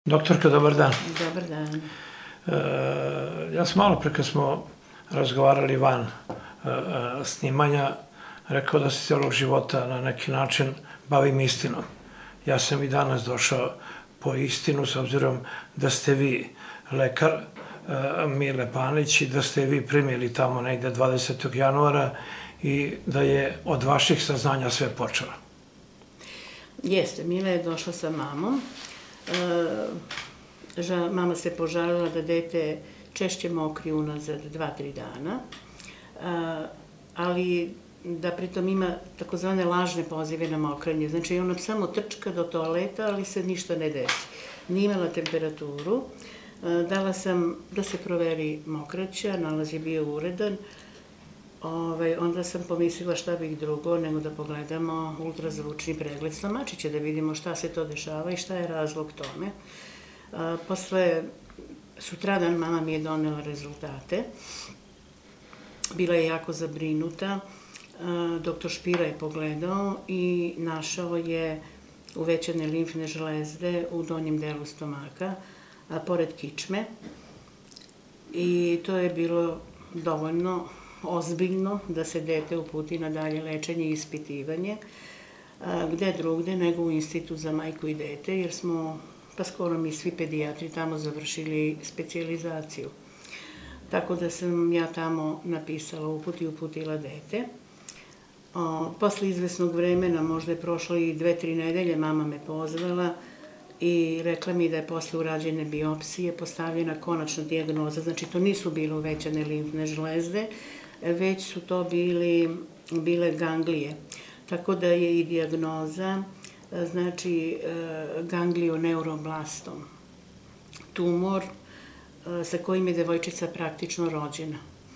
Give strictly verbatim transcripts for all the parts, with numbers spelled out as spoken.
Doktorka, dobar dan. Dobar dan. Ja sam malo pre kad smo razgovarali van snimanja rekao da se celog života na neki način bavim istinom. Ja sam i danas došao po istinu, s obzirom da ste vi lekar, Mile Panić, i da ste vi primili tamo negde dvadesetog januara i da je od vaših saznanja sve počelo. Jeste, Mila je došla sa mamom. Mama se požalila da dete češće mokri unazad dva tri dana, ali da pritom ima takozvane lažne pozive na mokrenje. Znači, ona samo trčka do toaleta, ali se ništa ne desi. Nije imala temperaturu. Dala sam da se proveri mokraća, nalaz je bio uredan. Onda sam pomislila šta bih drugo nego da pogledamo ultrazvučni pregled stomačića, da vidimo šta se to dešava i šta je razlog tome. Posle sutradan mama mi je donela rezultate. Bila je jako zabrinuta. Doktor Špira je pogledao i našao je uvećane limfne žlezde u donjem delu stomaka, pored kičme. I to je bilo dovoljno ozbiljno da se dete uputi na dalje lečenje i ispitivanje, gde drugde nego u Institut za majku i dete, jer smo, pa skoro mi svi pedijatri tamo završili specijalizaciju. Tako da sam ja tamo napisala uput i uputila dete. Posle izvesnog vremena, možda je prošlo i dve, tri nedelje, mama me pozvala i rekla mi da je posle urađene biopsije postavljena konačna dijagnoza. Znači, to nisu bile uvećane limfne žlezde, već su to bile ganglije. Tako da je i dijagnoza, znači, ganglioneuroblastom. Tumor sa kojim je devojčica praktično rođena.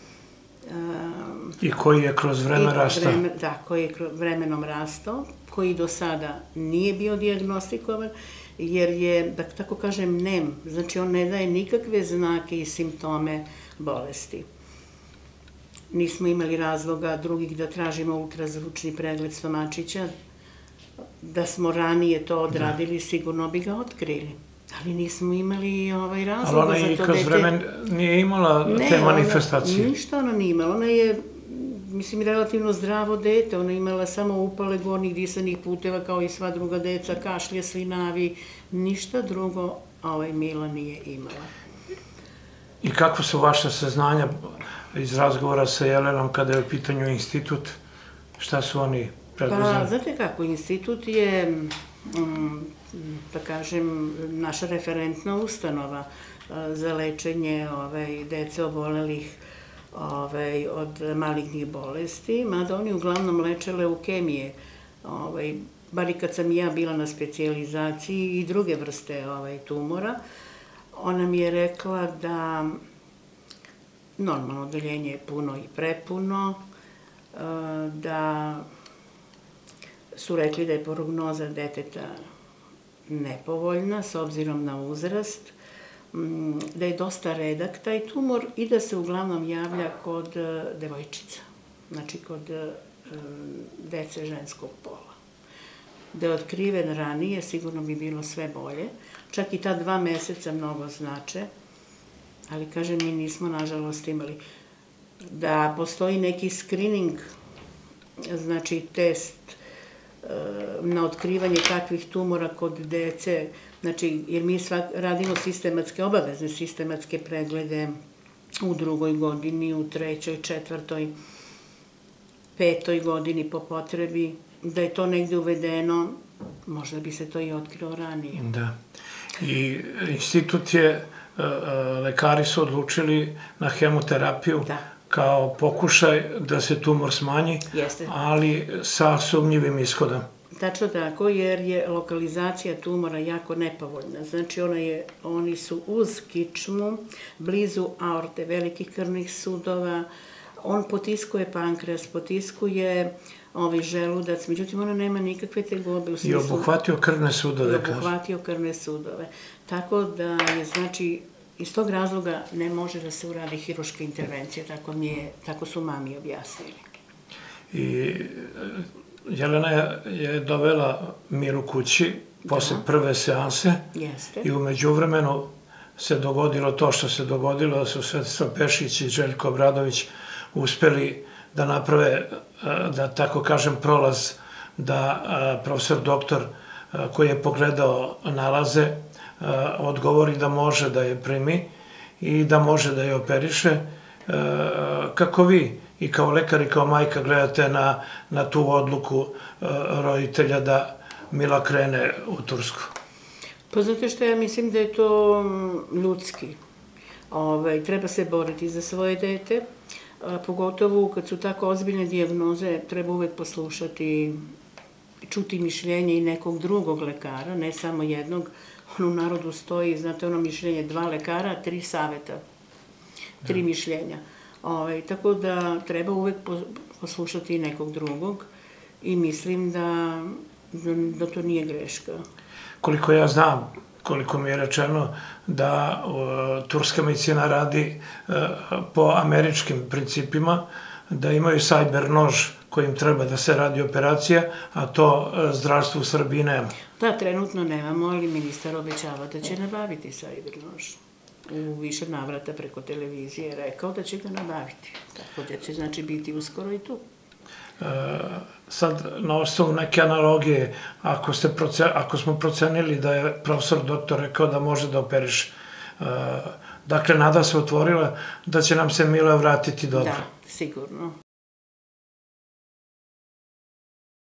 I koji je kroz vreme rastao? Da, koji je vremenom rastao, koji do sada nije bio dijagnostikovan, jer je, da tako kažem, nem. Znači, on ne daje nikakve znake i simptome bolesti. Nismo imali razloga drugih da tražimo ultrazvučni pregled stomačića. Da smo ranije to odradili, sigurno bi ga otkrili. Ali nismo imali razloga za to. Ali ona i kroz vreme nije imala te manifestacije? Ništa ona nije imala. Ona je, mislim, relativno zdravo dete. Ona je imala samo upale gornjih disanih puteva kao i sva druga deca, kašlje, slinavi. Ništa drugo Mila nije imala. I kakva su vaša saznanja iz razgovora sa Jelenom kada je u pitanju institut? Šta su oni preduzeli? Pa, znate kako, institut je, da kažem, naša referentna ustanova za lečenje dece obolelih od malignih bolesti, mada oni uglavnom leče leukemije. Bar i kad sam ja bila na specijalizaciji i druge vrste tumora, ona mi je rekla da normalno odeljenje je puno i prepuno, da su rekli da je prognoza deteta nepovoljna s obzirom na uzrast, da je dosta redak taj tumor i da se uglavnom javlja kod devojčica, znači kod dece ženskog pola. Da je otkriven ranije, sigurno bi bilo sve bolje. Čak i ta dva meseca mnogo znače, ali kažem, mi nismo nažalost imali. Da postoji neki screening, znači test na otkrivanje takvih tumora kod dece, znači, jer mi radimo sistematske, obavezne sistematske preglede u drugoj godini, u trećoj, četvrtoj, petoj godini po potrebi, da je to negde uvedeno, možda bi se to i otkrilo ranije. Da. I institut je, lekari su odlučili na hemoterapiju kao pokušaj da se tumor smanji, ali sa sumnjivim ishodom. Tačno tako, jer je lokalizacija tumora jako nepovoljna. Znači, oni su uz kičmu, blizu aorte, velikih krvnih sudova, on potiskuje pankreas, potiskuje želudac, međutim, ona nema nikakve tegobe u smislu... I obuhvatio krvne sudove, kaže. I obuhvatio krvne sudove. Tako da je, znači, iz tog razloga ne može da se uradi hiruška intervencija, tako su mami objasnili. I Jelena je dovela Milu kući, posle prve seanse i umeđu vremenu se dogodilo to što se dogodilo, da su Svetislav Pešić i Željko Obradović uspeli da naprave, da tako kažem, prolaz, da profesor doktor koji je pogledao nalaze odgovori da može da je primi i da može da je operiše. Kako vi i kao lekar i kao majka gledate na tu odluku roditelja da Mila krene u Tursku? Pa znate što, ja mislim da je to ljudski. Treba se boriti za svoje dete, pogotovo kad su tako ozbiljne dijagnoze, treba uvek poslušati, čuti mišljenje i nekog drugog lekara, ne samo jednog. U narodu stoji, znate, ono mišljenje dva lekara, tri saveta, tri mišljenja. Tako da treba uvek poslušati i nekog drugog i mislim da to nije greška. Koliko ja znam, koliko mi je rečeno, da turska medicina radi po američkim principima, da imaju sajber nož kojim treba da se radi operacija, a to zdravstvo u Srbiji nema. Da, trenutno nemamo, ali ministar obećava da će nabaviti sajber nož. U više navrata preko televizije je rekao da će ga nabaviti. Tako da će, znači, biti uskoro i tu. Sad, na osnovu neke analogije, ako smo procenili da je profesor doktor rekao da može da operiše, dakle, nada se otvorila da će nam se Mila vratiti dobro. Da, sigurno.